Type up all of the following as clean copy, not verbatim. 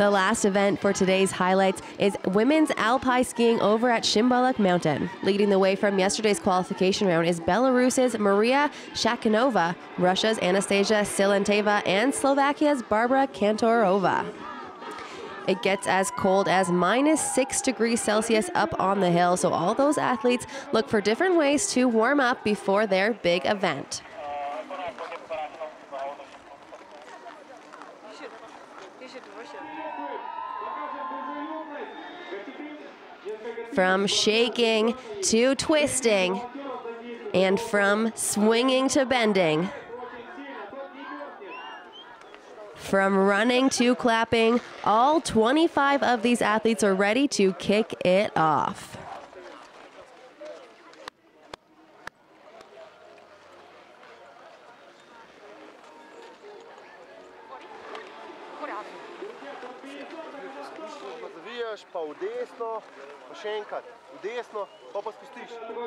The last event for today's highlights is women's alpine skiing over at Shimbolek Mountain. Leading the way from yesterday's qualification round is Belarus's Maria Shakhanova, Russia's Anastasia Silenteva, and Slovakia's Barbara Kantorova. It gets as cold as -6 degrees Celsius up on the hill, so all those athletes look for different ways to warm up before their big event. From shaking to twisting, and from swinging to bending, from running to clapping, all 25 of these athletes are ready to kick it off. Zavijaš pa v desno, pa še enkrat v desno, pa spustiš.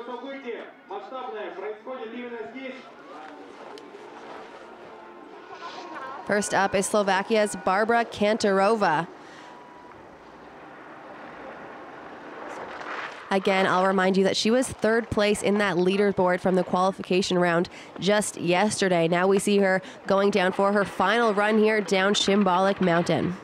First up is Slovakia's Barbara Kantorova. Again, I'll remind you that she was third place in that leaderboard from the qualification round just yesterday. Now we see her going down for her final run here down Shimbolek Mountain.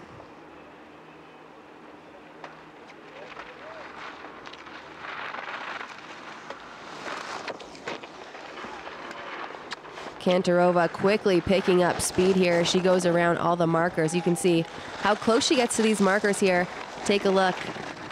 Kantorova quickly picking up speed here. She goes around all the markers. You can see how close she gets to these markers here. Take a look.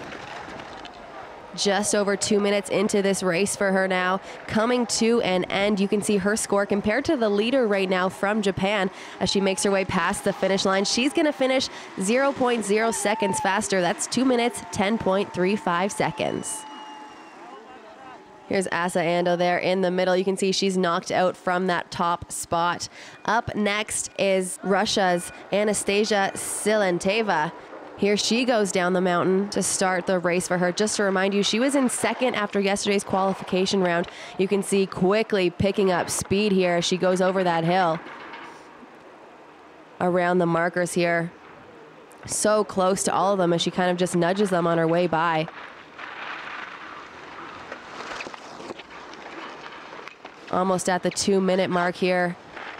Just over 2 minutes into this race for her now, coming to an end. You can see her score compared to the leader right now from Japan as she makes her way past the finish line. She's going to finish 0.0 seconds faster. That's 2 minutes, 10.35 seconds. Here's Asa Ando there in the middle. You can see she's knocked out from that top spot. Up next is Russia's Anastasia Silenteva. Here she goes down the mountain to start the race for her. Just to remind you, she was in second after yesterday's qualification round. You can see quickly picking up speed here as she goes over that hill. Around the markers here. So close to all of them as she kind of just nudges them on her way by. Almost at the 2 minute mark here.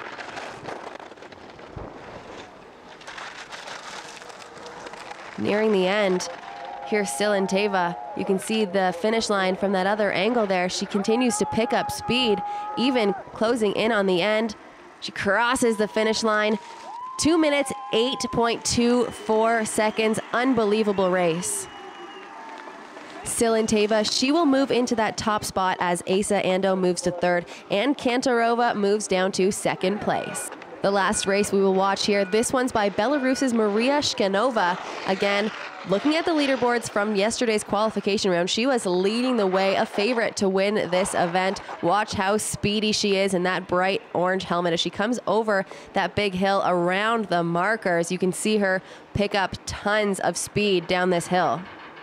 Nearing the end, here's Silenteva. You can see the finish line from that other angle there. She continues to pick up speed, even closing in on the end. She crosses the finish line. 2 minutes, 8.24 seconds. Unbelievable race. Silenteva, she will move into that top spot as Asa Ando moves to third, and Kantorova moves down to second place. The last race we will watch here, this one's by Belarus's Maria Shakhanova. Again, looking at the leaderboards from yesterday's qualification round, she was leading the way, a favorite to win this event. Watch how speedy she is in that bright orange helmet as she comes over that big hill around the markers. You can see her pick up tons of speed down this hill.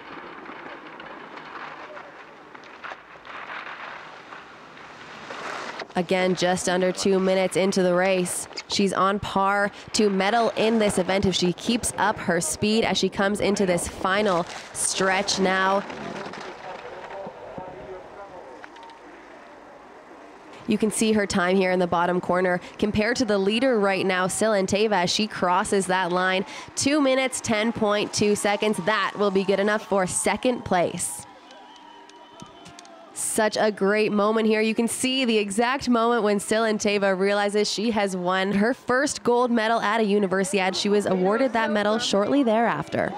Again, just under 2 minutes into the race. She's on par to medal in this event if she keeps up her speed as she comes into this final stretch now. You can see her time here in the bottom corner. Compared to the leader right now, Silenteva, as she crosses that line. 2 minutes, 10.2 seconds. That will be good enough for second place. Such a great moment here. You can see the exact moment when Silenteva realizes she has won her first gold medal at a Universiade. She was awarded that medal shortly thereafter.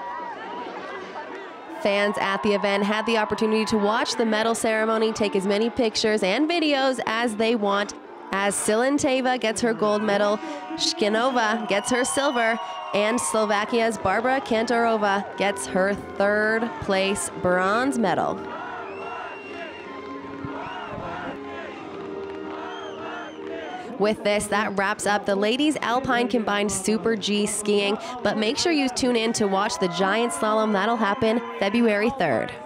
Fans at the event had the opportunity to watch the medal ceremony, take as many pictures and videos as they want. As Silenteva gets her gold medal, Shakhanova gets her silver, and Slovakia's Barbara Kantorova gets her third place bronze medal. With this, that wraps up the ladies alpine combined Super G skiing, but make sure you tune in to watch the giant slalom. That'll happen February 3rd.